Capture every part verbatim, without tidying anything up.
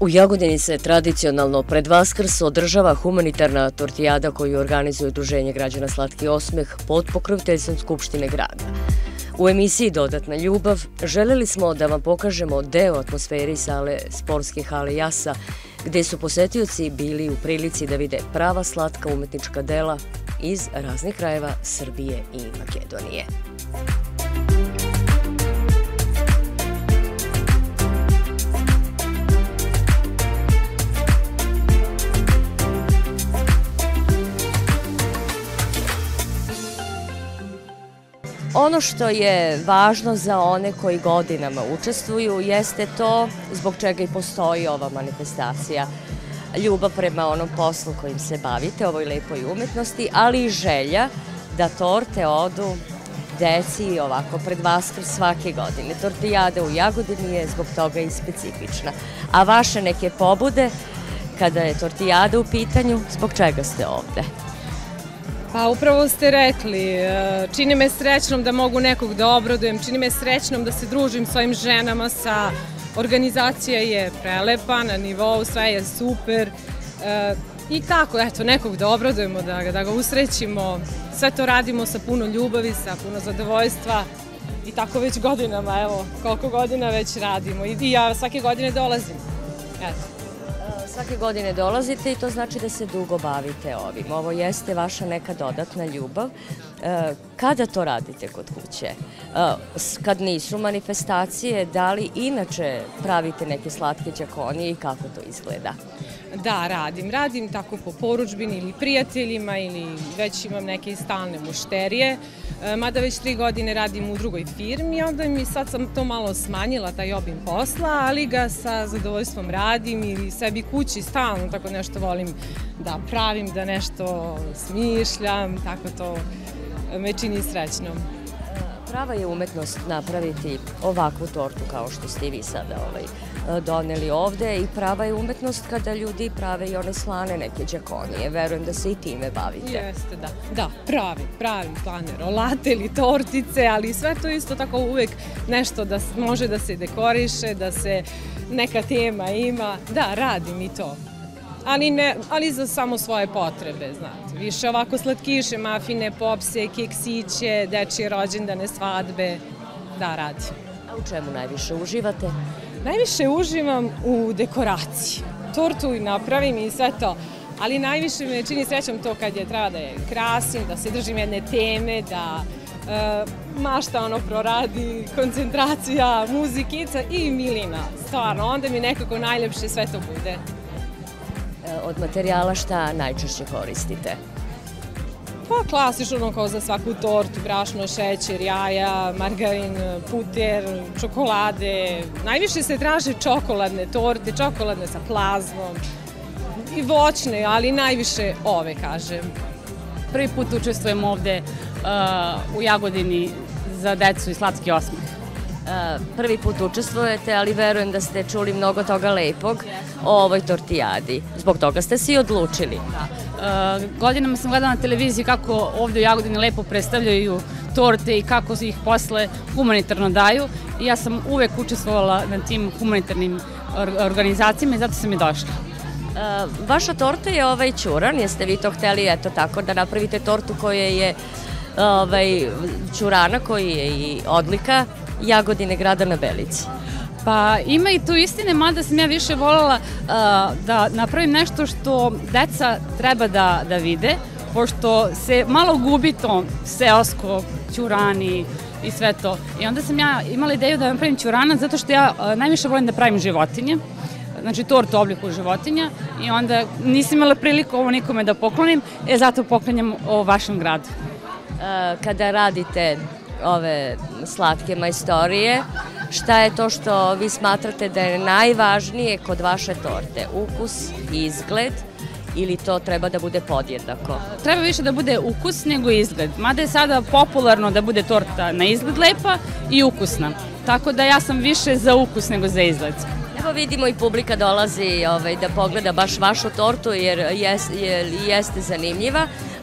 U Jagodini se tradicionalno pred Vaskrs održava humanitarna tortijada koju organizuje Udruženje građana Slatki osmeh pod pokroviteljstvom Skupštine grada. U emisiji Dodatna ljubav želeli smo da vam pokažemo deo atmosferi sale sportske hale Jasa, gde su posetioci bili u prilici da vide prava slatka umetnička dela iz raznih krajeva Srbije i Makedonije. Ono što je važno za one koji godinama učestvuju jeste to zbog čega i postoji ova manifestacija. Ljubav prema onom poslu kojim se bavite, ovoj lepoj umetnosti, ali i želja da torte odu deci ovako pred Vaskrs svake godine. Tortijada u Jagodini je zbog toga i specifična. A vaše neke pobude, kada je tortijada u pitanju, zbog čega ste ovde? Pa upravo ste rekli, čini me srećnom da mogu nekog da obradujem, čini me srećnom da se družim s svojim ženama, sa organizacija je prelepa, na nivou, sve je super i tako, eto, nekog da obradujemo, da ga usrećimo, sve to radimo sa puno ljubavi, sa puno zadovoljstva i tako već godinama, evo, koliko godina već radimo i ja svake godine dolazim, eto. Svake godine dolazite i to znači da se dugo bavite ovim. Ovo jeste vaša neka dodatna ljubav. Kada to radite kod kuće? Kad nisu manifestacije, da li inače pravite neke slatke đakonije i kako to izgleda? Da, radim. Radim tako po porudžbini ili prijateljima ili već imam neke stalne mušterije. Mada već tri godine radim u drugoj firmi, onda mi sad sam to malo smanjila, taj obim posla, ali ga sa zadovoljstvom radim i sebi kući stalno tako nešto volim da pravim, da nešto smišljam, tako to me čini srećnom. Prava je umetnost napraviti ovakvu tortu kao što ste i vi sada doneli ovde i prava je umetnost kada ljudi prave i one slane neke đakonije. Verujem da se i time bavite. Jeste, da. Da, pravi, pravi slane rolate ili tortice, ali sve to isto tako uvek nešto da može da se dekoriše, da se neka tema ima. Da, radim i to. Ali za samo svoje potrebe, znate. Više ovako slatkiše, mafine, popse, keksiće, dečije rođendane, svadbe, da, radim. A u čemu najviše uživate? Najviše uživam u dekoraciji. Tortu napravim i sve to, ali najviše me čini srećom to kad je treba da je krasim, da se držim jedne teme, da mašta ono proradi, koncentracija, muzikica i milina. Stvarno, onda mi nekako najljepše sve to bude. Od materijala šta najčešće koristite? Pa klasično kao za svaku tortu, brašno, šećer, jaja, margarin, puter, čokolade. Najviše se traže čokoladne torte, čokoladne sa plazmom i voćne, ali najviše ove, kažem. Prvi put učestvujem ovde u Jagodini za decu i Slatki osmeh. Prvi put učestvujete, ali verujem da ste čuli mnogo toga lepog o ovoj tortijadi. Zbog toga ste se i odlučili. Da. Godinama sam gledala na televiziji kako ovde u Jagodini lepo predstavljaju torte i kako ih posle humanitarno daju. I ja sam uvek učestvovala na tim humanitarnim organizacijama i zato sam i došla. Vaša torta je ovaj ćuran, jeste vi to hteli eto tako da napravite tortu koja je ćurana, koji je i odlika Jagodine, grada na Belici? Pa ima i tu istine, mada sam ja više voljela da napravim nešto što deca treba da vide, pošto se malo gubi to seosko, ćurani i sve to. I onda sam ja imala ideju da napravim ćurana zato što ja najviše volim da pravim životinje, znači tortu u obliku životinja i onda nisam imala priliku ovo nikome da poklonim, e zato poklanjam o vašem gradu. Kada radite ove slatke majstorije, šta je to što vi smatrate da je najvažnije kod vaše torte? Ukus, izgled ili to treba da bude podjednako? Treba više da bude ukus nego izgled. Mada je sada popularno da bude torta na izgled lepa i ukusna. Tako da ja sam više za ukus nego za izgled. Evo vidimo i publika dolazi da pogleda baš vašu tortu jer jeste zanimljiva,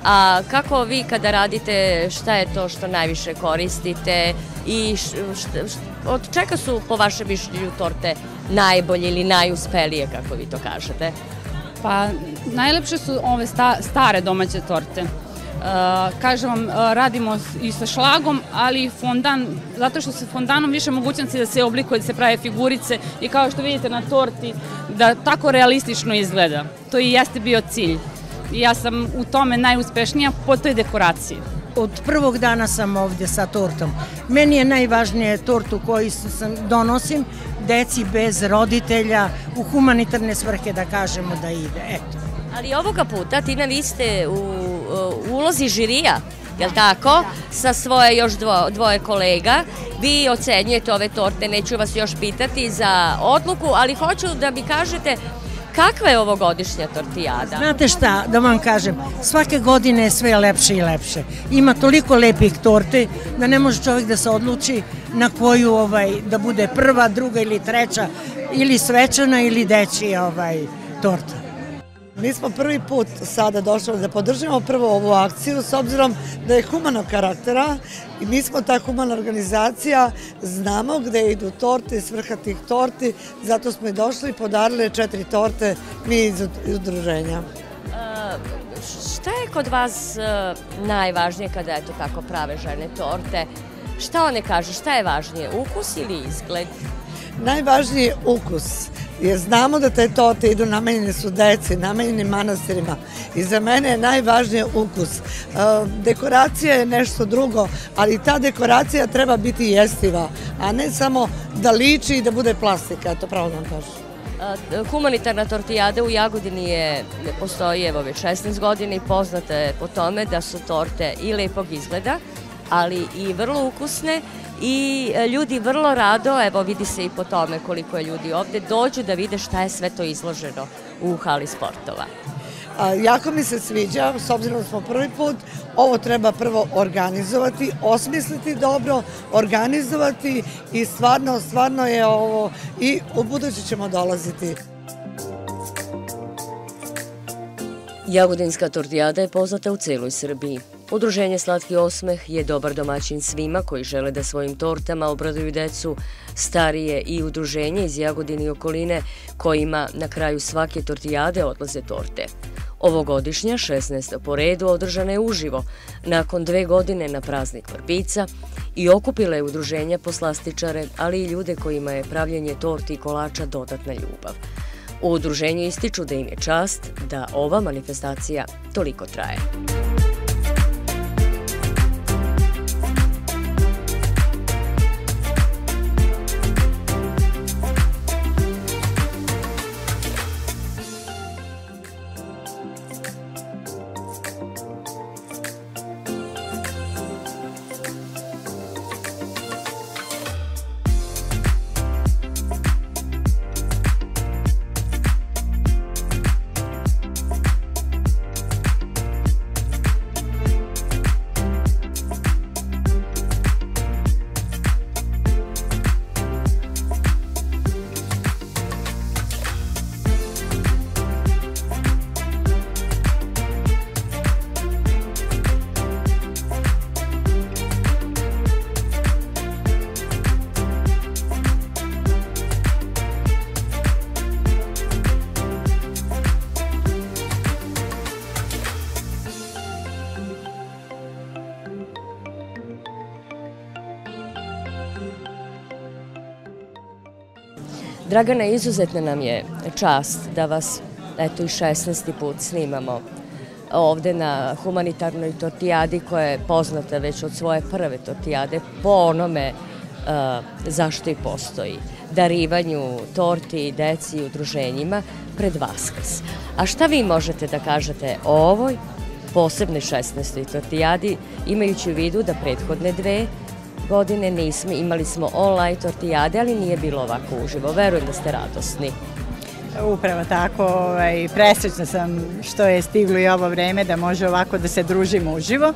A kako vi kada radite, šta je to što najviše koristite i od čega su po vašem mišljenju torte najbolje ili najuspelije, kako vi to kažete? Pa najlepše su ove stare domaće torte. Kažem vam, radimo i sa šlagom, ali i fondan, zato što se fondanom više mogućnosti da se oblikuje, da se prave figurice i kao što vidite na torti, da tako realistično izgleda. To i jeste bio cilj. I ja sam u tome najuspešnija po toj dekoraciji. Od prvog dana sam ovdje sa tortom. Meni je najvažnije tortu koju donosim deci bez roditelja u humanitarne svrhe, da kažemo, da ide. Eto. Ali ovoga puta, Tina, vi ste u ulozi žirija, je li tako? Sa svoje još dvoje kolega. Vi ocenjujete ove torte, neću vas još pitati za odluku, ali hoću da mi kažete kakva je ovogodišnja tortijada? Znate šta, da vam kažem, svake godine je sve lepše i lepše. Ima toliko lepih torte da ne može čovjek da se odluči na koju da bude prva, druga ili treća, ili svečana ili dečija torta. Mi smo prvi put sada došli da podržimo prvo ovu akciju s obzirom da je humanog karaktera i mi smo ta humana organizacija, znamo gde idu torte, svrha tih torti, zato smo i došli i podarili četiri torte mi iz udruženja. Šta je kod vas najvažnije kada je to tako prave žene torte? Šta one kažu, šta je važnije, ukus ili izgled? Najvažniji je ukus, jer znamo da te torte idu, namenjene su deci, namenjene manastirima i za mene je najvažnije ukus. Dekoracija je nešto drugo, ali ta dekoracija treba biti jestiva, a ne samo da liči i da bude plastika, to pravo nam kažem. Humanitarna tortijada u Jagodini je, postoji evo već šesnaest godina i poznata je po tome da su torte i lepog izgleda, ali i vrlo ukusne i ljudi vrlo rado, evo vidi se i po tome koliko je ljudi ovde, dođu da vide šta je sve to izloženo u hali sportova. Jako mi se sviđa, s obzirom da smo prvi put, ovo treba prvo organizovati, osmisliti dobro, organizovati i stvarno, stvarno je ovo i u buduće ćemo dolaziti. Jagodinska tortijada je poznata u celoj Srbiji. Udruženje Slatki osmeh je dobar domaćin svima koji žele da svojim tortama obraduju decu, starije i udruženje iz Jagodine i okoline kojima na kraju svake tortijade odlaze torte. Ovogodišnja, šesnaesta po redu, održana je uživo, nakon dve godine na praznik Vrbica i okupila je udruženja poslastičare, ali i ljude kojima je pravljenje torti i kolača dodatna ljubav. U udruženju ističu da im je čast da ova manifestacija toliko traje. Dragana, izuzetna nam je čast da vas, eto i šesnaesti put snimamo ovde na humanitarnoj tortijadi koja je poznata već od svoje prve tortijade po onome zašto i postoji, darivanju torti, deci i udruženjima pred Vaskrs. A šta vi možete da kažete o ovoj posebnoj šesnaestoj tortijadi, imajući u vidu da prethodne dve godine nismo, imali smo online tortijade, ali nije bilo ovako uživo. Verujem da ste radosni. Upravo tako, presrećna sam što je stiglo i ovo vreme da može ovako da se družimo uživo,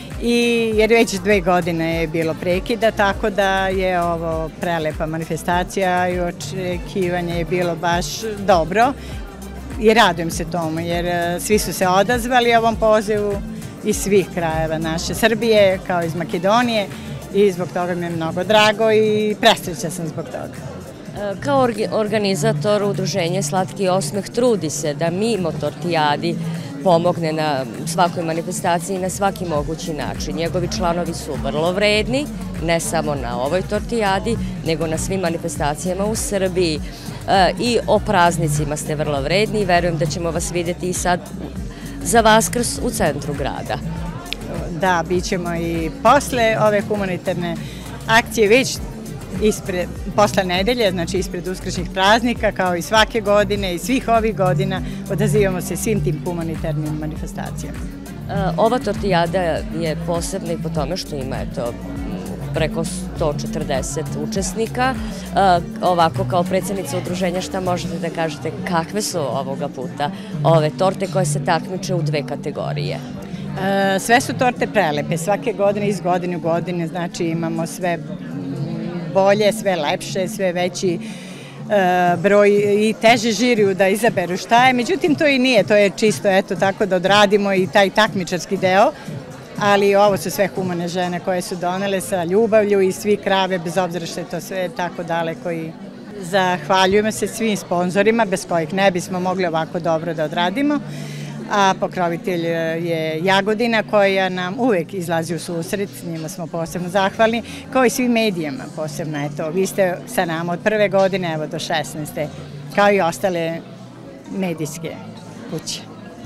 jer već dve godine je bilo prekida, tako da je ovo prelepa manifestacija i očekivanje je bilo baš dobro i radujem se tomu jer svi su se odazvali ovom pozivu iz svih krajeva naše Srbije, kao iz Makedonije, i zbog toga mi je mnogo drago i presrećna sam zbog toga. Kao organizator udruženja Slatki osmeh trudi se da mimo tortijadi pomogne na svakoj manifestaciji na svaki mogući način. Njegovi članovi su vrlo vredni, ne samo na ovoj tortijadi, nego na svim manifestacijama u Srbiji. I o praznicima ste vrlo vredni i verujem da ćemo vas vidjeti i sad za Vaskrs u centru grada. Da, bit ćemo i posle ove humanitarne akcije već ispred, posle nedelje, znači ispred uskršnjih praznika, kao i svake godine i svih ovih godina odazivamo se svim tim humanitarnim manifestacijama. Ova tortijada je posebna i po tome što ima eto, preko sto četrdeset učesnika. Ovako, kao predsjednica udruženja, šta možete da kažete kakve su ovoga puta ove torte koje se takmiče u dve kategorije? Sve su torte prelepe, svake godine iz godine u godine, znači imamo sve bolje, sve lepše, sve veći broj i teže žiriju da izaberu šta je, međutim to i nije, to je čisto eto tako da odradimo i taj takmičarski deo, ali ovo su sve humane žene koje su donele sa ljubavlju i svi krave, bez obzira što je to sve tako daleko. I zahvaljujemo se svim sponzorima bez kojih ne bismo mogli ovako dobro da odradimo, a pokrovitelj je Jagodina koja nam uvek izlazi u susret, njima smo posebno zahvalni, kao i svim medijama posebno. Eto, vi ste sa nama od prve godine evo do šesnaeste, kao i ostale medijske kuće.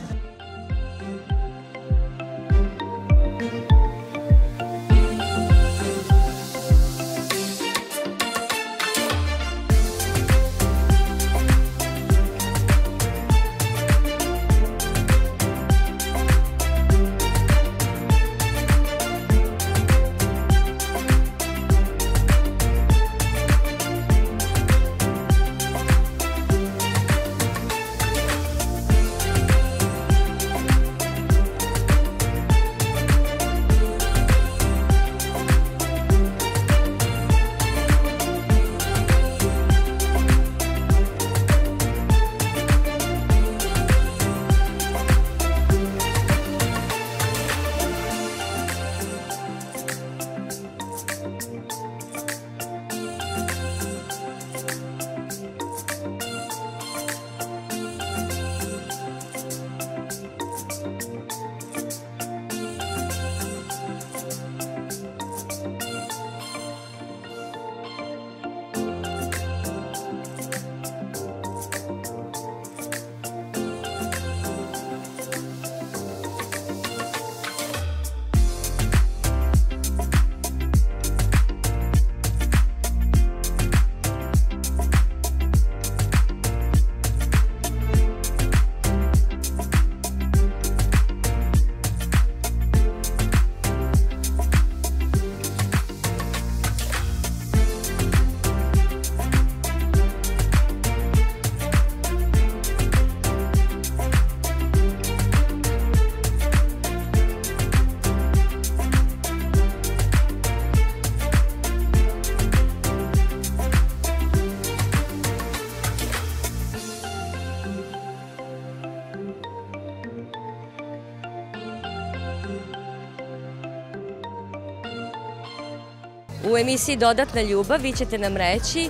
U emisiji Dodatna ljubav vi ćete nam reći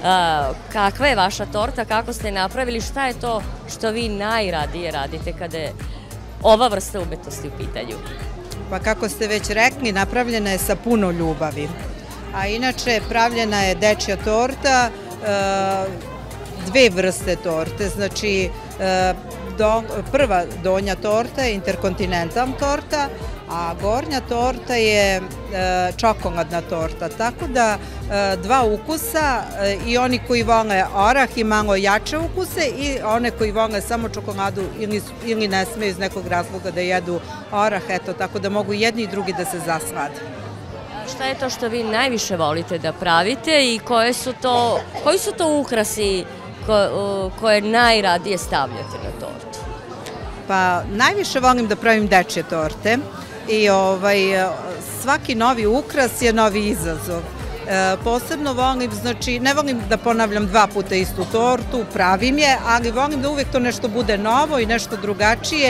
kakva je vaša torta, kako ste je napravili, šta je to što vi najradije radite kada je ova vrsta umetnosti u pitanju? Pa kako ste već rekli, napravljena je sa puno ljubavi. A inače, pravljena je dečja torta, dve vrste torte, znači prva donja torta je interkontinentalna torta, a gornja torta je čokoladna torta, tako da dva ukusa i oni koji vole orah i malo jače ukuse i one koji vole samo čokoladu ili ne smeju iz nekog razloga da jedu orah, eto, tako da mogu jedni i drugi da se zaslade. Šta je to što vi najviše volite da pravite i koje su to, koji su to ukrasi koje najradije stavljate na tortu? Pa najviše volim da pravim dečje torte i svaki novi ukras je novi izazov. Posebno volim, znači ne volim da ponavljam dva puta istu tortu, pravim je, ali volim da uvek to nešto bude novo i nešto drugačije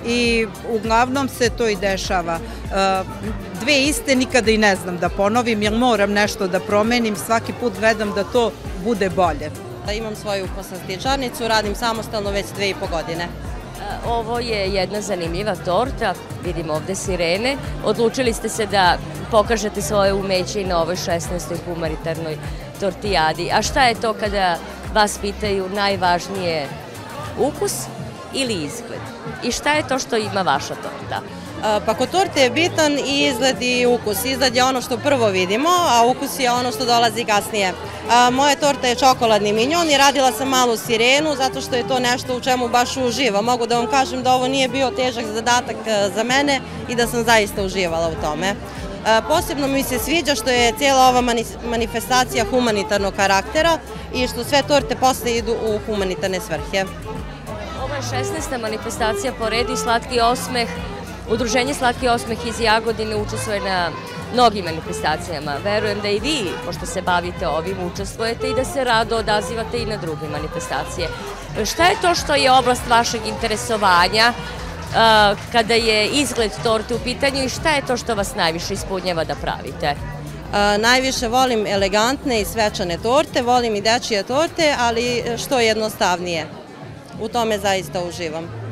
i uglavnom se to i dešava. Dve iste nikada i ne znam da ponovim, jer moram nešto da promenim, svaki put gledam da to bude bolje. Imam svoju poslastičarnicu, radim samostalno već dve i po godine. Ovo je jedna zanimljiva torta, vidimo ovde sirene. Odlučili ste se da pokažete svoje umeće i na ovoj šesnaestoj humanitarnoj tortijadi. A šta je to kada vas pitaju najvažnije, ukus ili izgled? I šta je to što ima vaša torta? Pa kod torte je bitan i izgled i ukus. Izgled je ono što prvo vidimo, a ukus je ono što dolazi kasnije. Moja torta je čokoladni minjon i radila sam malu sirenu zato što je to nešto u čemu baš uživam. Mogu da vam kažem da ovo nije bio težak zadatak za mene i da sam zaista uživala u tome. Posebno mi se sviđa što je cijela ova manifestacija humanitarnog karaktera i što sve torte posle idu u humanitarne svrhe. Ovo je šesnaesta manifestacija po redu i Slatki osmeh. Udruženje Slatki osmeh iz Jagodine učestvuje na mnogim manifestacijama. Verujem da i vi, pošto se bavite ovim, učestvujete i da se rado odazivate i na druge manifestacije. Šta je to što je oblast vašeg interesovanja kada je izgled torte u pitanju i šta je to što vas najviše ispunjava da pravite? Najviše volim elegantne i svečane torte, volim i dečije torte, ali što jednostavnije. U tome zaista uživam.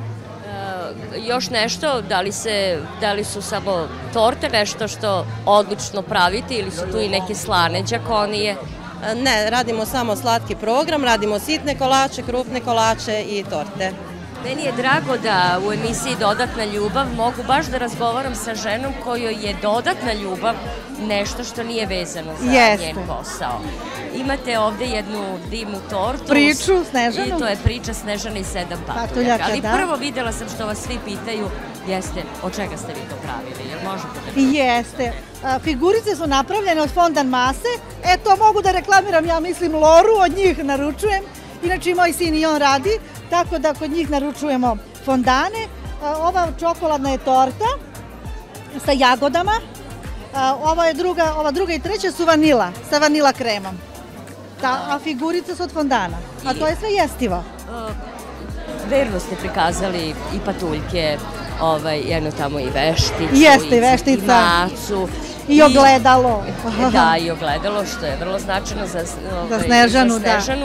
Još nešto, da li, se, da li su samo torte nešto što odlično pravite ili su tu i neke slane đakonije? Ne, radimo samo slatki program, radimo sitne kolače, krupne kolače i torte. Meni je drago da u emisiji Dodatna ljubav mogu baš da razgovaram sa ženom kojoj je dodatna ljubav nešto što nije vezano za njen posao. Imate ovde jednu divnu tortu. Priču Snežanu. I to je priča Snežana i sedam patuljaka. Ali prvo videla sam što vas svi pitaju, jeste, od čega ste vi to pravili? Jel možete da... Jeste. Figurice su napravljene od fondan mase. E, to mogu da reklamiram, ja mislim, Loru, od njih naručujem. Inače, moj sin i on radi, tako da kod njih naručujemo fondane. Ova čokoladna je torta sa jagodama. Ova je druga, ova druga i treća su vanila, sa vanila kremom. A figurice su od fondana. A to je sve jestivo. Verno ste prikazali i patuljke, jedno tamo i vešticu. Jeste, i veštica. I macu. I ogledalo. Da, i ogledalo, što je vrlo značajno za Snežanu.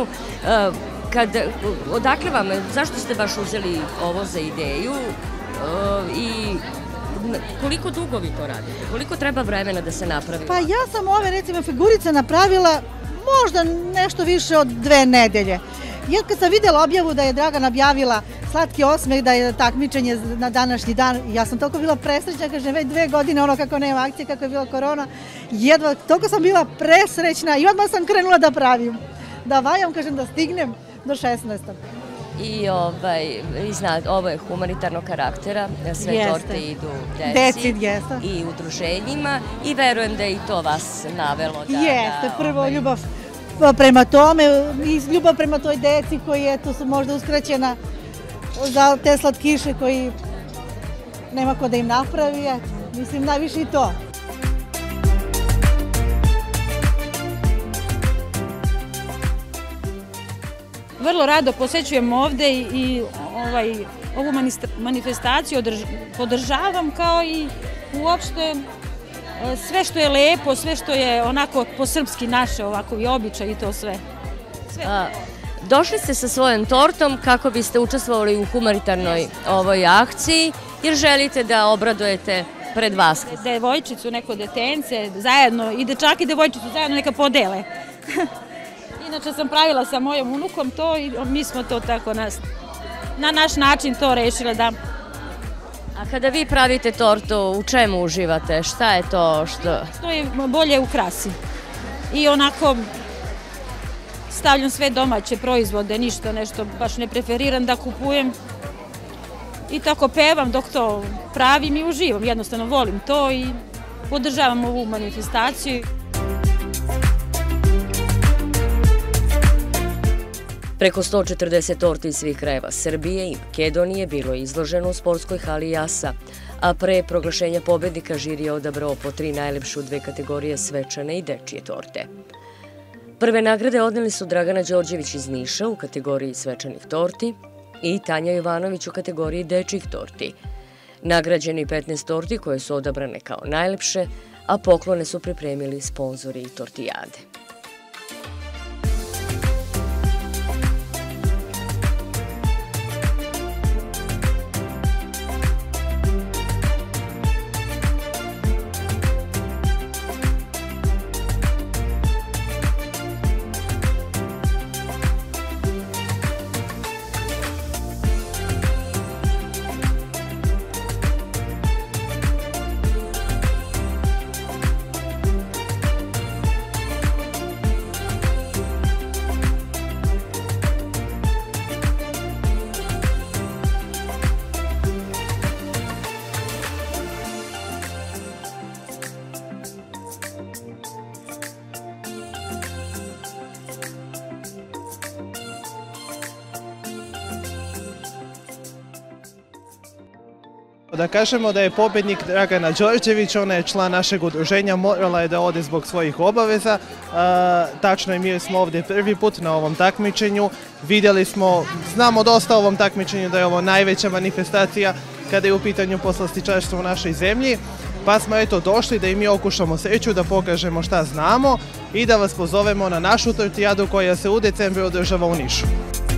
Odakle vam, zašto ste baš uzeli ovo za ideju i koliko dugo vi to radite? Koliko treba vremena da se napravi? Pa ja sam ove, recimo, figurice napravila možda nešto više od dve nedelje. Jer kad sam vidjela objavu da je Dragana objavila Slatki osmeh, da je takmičenje na današnji dan, ja sam toliko bila presrećna, kažem, već dve godine, ono kako nema akcije, kako je bila korona, jedva, toliko sam bila presrećna i odmah sam krenula da pravim. Da vajam, kažem, da stignem do šesnaestog. I ovo je humanitarnog karaktera, sve torte idu deci i udruženjima i verujem da je i to vas navelo da... Jeste, prvo ljubav prema tome i ljubav prema toj deci koji eto su možda uskraćena za te slatkiše koji nema ko da im napravi, mislim najviše i to. Vrlo rado posećujem ovde i ovu manifestaciju podržavam kao i uopšte sve što je lepo, sve što je onako po srpski naše ovako i običaj i to sve. Došli ste sa svojom tortom kako biste učestvovali u humanitarnoj ovoj akciji jer želite da obradujete pred Vaskrs. Devojčicu, neko detence, zajedno i dečak i devojčicu zajedno neka podele. Inače sam pravila sa mojom unukom to i mi smo to tako na naš način to rešile da... A kada vi pravite tortu, u čemu uživate? Šta je to što... To je bolje u krasi. I onako stavljam sve domaće proizvode, ništa nešto baš ne preferiram da kupujem. I tako pevam dok to pravim i uživam. Jednostavno volim to i podržavam ovu manifestaciju. Preko sto četrdeset torti iz svih krajeva Srbije i Makedonije bilo je izloženo u sportskoj hali Jasa, a pre proglašenja pobednika žiri je odabrao po tri najlepše u dve kategorije svečane i dečije torte. Prve nagrade odneli su Dragana Đorđević iz Niša u kategoriji svečanih torti i Tanja Jovanović u kategoriji dečjih torti. Nagrađeni petnaest torti koje su odabrane kao najlepše, a poklone su pripremili sponzori i tortijade. Da kažemo da je pobjednik Dragana Đorđević, ona je član našeg udruženja, morala je da ode zbog svojih obaveza. Tačno je, mi smo ovdje prvi put na ovom takmičenju. Vidjeli smo, znamo dosta o ovom takmičenju da je ovo najveća manifestacija kada je u pitanju poslastičarstvo u našoj zemlji. Pa smo eto došli da i mi okušamo sreću, da pokažemo šta znamo i da vas pozovemo na našu tortijadu koja se u decembru održava u Nišu.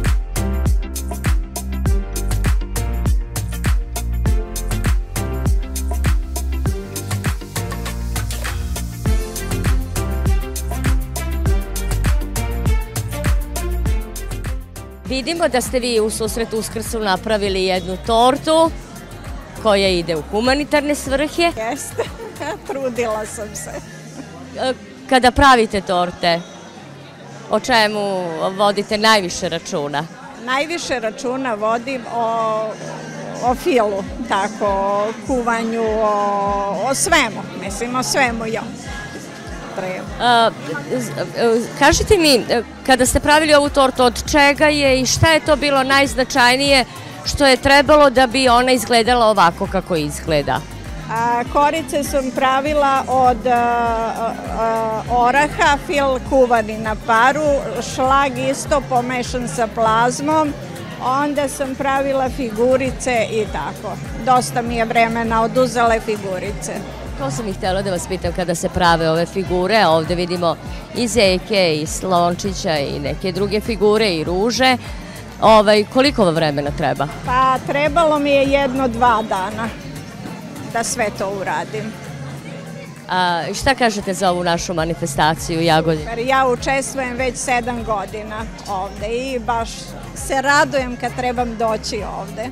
Vidimo da ste vi u susret Uskrsu napravili jednu tortu koja ide u humanitarne svrhe. Jeste, trudila sam se. Kada pravite torte, o čemu vodite najviše računa? Najviše računa vodim o, o filu, tako, o kuvanju, o, o svemu, mislim o svemu ja. A, kažite mi, kada ste pravili ovu tortu, od čega je i šta je to bilo najznačajnije što je trebalo da bi ona izgledala ovako kako izgleda? A, korice sam pravila od a, a, oraha, fil kuvani na paru, šlag isto pomešan sa plazmom, onda sam pravila figurice i tako. Dosta mi je vremena oduzele figurice. To sam i htjela da vas pitam kada se prave ove figure. Ovdje vidimo i zeke, i slončića, i neke druge figure, i ruže. Ovaj, koliko vam vremena treba? Pa trebalo mi je jedno, dva dana da sve to uradim. A šta kažete za ovu našu manifestaciju u Jagodini? Ja učestvujem već sedam godina ovde i baš se radujem kad trebam doći ovde.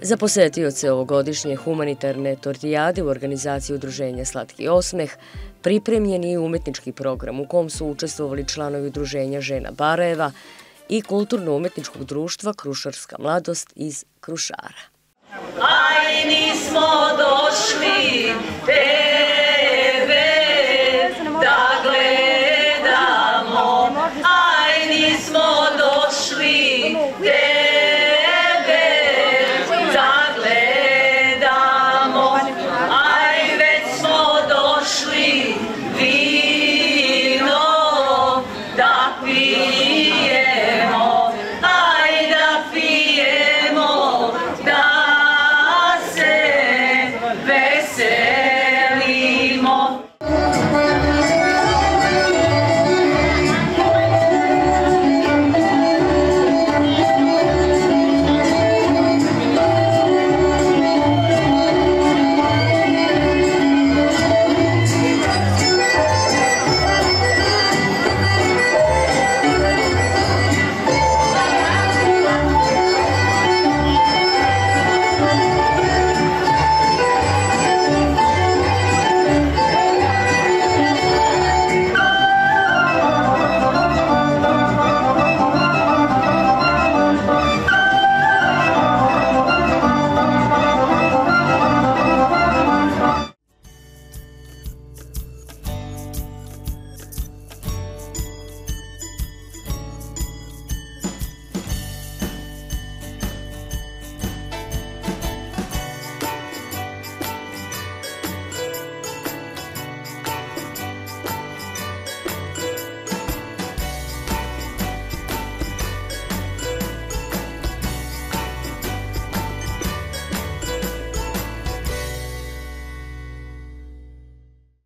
Za posetioce ovogodišnje humanitarne tortijade u organizaciji udruženja Slatki osmeh pripremljen je umetnički program u kom su učestvovali članovi udruženja žena Barajeva i kulturno-umetničkog društva Krušarska mladost iz Krušara. Aj, nismo došli tebe da gledamo, aj, nismo došli tebe da gledamo, aj, već smo došli vino da pijemo, aj, da pijemo, da se veselimo.